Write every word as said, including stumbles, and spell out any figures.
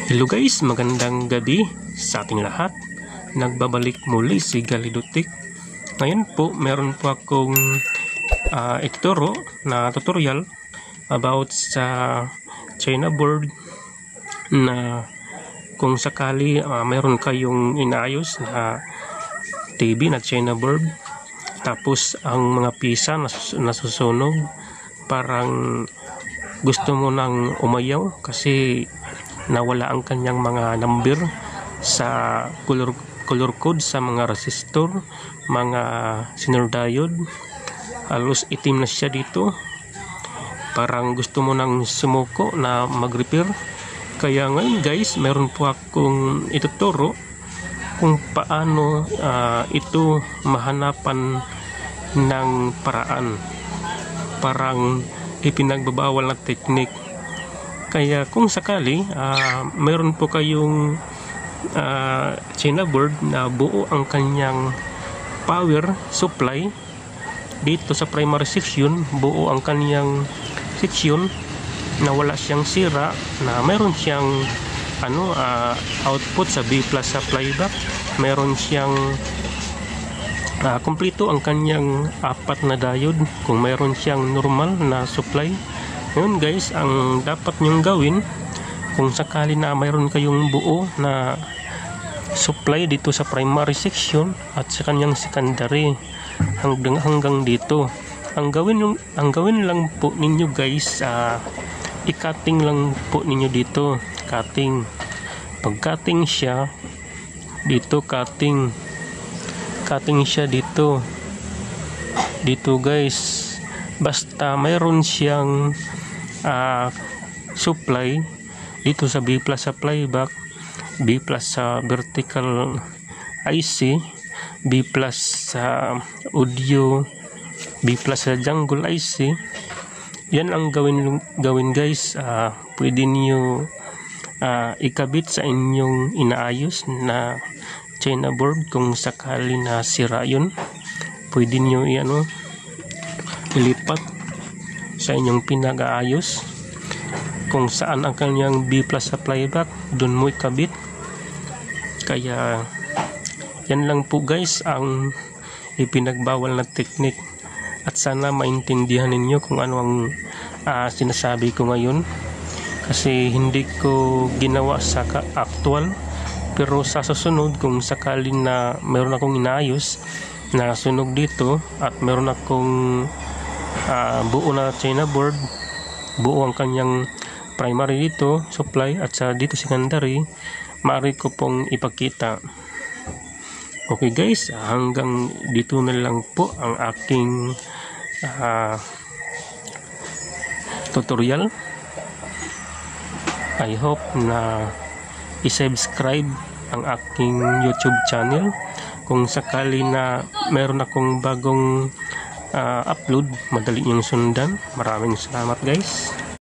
Hello guys, magandang gabi sa ating lahat. Nagbabalik muli si Galidotik. Ngayon po, meron po akong uh, ituturo na tutorial about sa China board na kung sakali uh, meron kayong inaayos na T V na China board, tapos ang mga pisa nasus nasusunog, parang gusto mo nang umayaw kasi nawala ang kanyang mga number sa color color code sa mga resistor, mga sinur diode. Halos itim na siya dito, parang gusto mo nang sumuko na mag-repair. Kaya ngayon guys, meron po akong ituturo kung paano uh, ito mahanapan ng paraan, parang ipinagbabawal na technique. Kaya kung sakali uh, mayroon po kayong uh, China board na buo ang kanyang power supply dito sa primary section, buo ang kanyang section na wala siyang sira, na mayroon siyang ano uh, output sa B plus supply back, mayroon siyang uh, kumpleto ang kanyang apat na diode, kung mayroon siyang normal na supply. Ngayon guys, ang dapat nyong gawin kung sakali na mayroon kayong buo na supply dito sa primary section at sa kanyang secondary hanggang hanggang dito, ang gawin yung ang gawin lang po ninyo guys, uh, i-cutting lang po ninyo dito, cutting. Pag cutting siya dito, cutting cutting siya dito dito guys, basta mayroon siyang Uh, supply dito sa B plus supply back, B plus sa vertical I C, B plus sa audio, B plus sa jungle I C. Yan ang gawin gawin guys. Uh, pwede niyo uh, ikabit sa inyong inaayos na China board. Kung sakali na sira yun, pwede niyo i-ano, ilipat sa inyong pinag-aayos. Kung saan ang kanyang B plus supply back, doon mo ikabit. Kaya yan lang po guys ang ipinagbawal na technique, at sana maintindihan ninyo kung ano ang uh, sinasabi ko ngayon, kasi hindi ko ginawa sa actual. Pero sa susunod, kung sakali na meron akong inaayos na sunog dito at meron akong Uh, buo na China board, buo ang kanyang primary dito supply at sa dito secondary, maaari ko pong ipakita. Okay guys, hanggang dito na lang po ang aking uh, tutorial. I hope na i-subscribe ang aking YouTube channel kung sakali na meron akong bagong Uh, upload, madali yung sundan. Maraming salamat guys.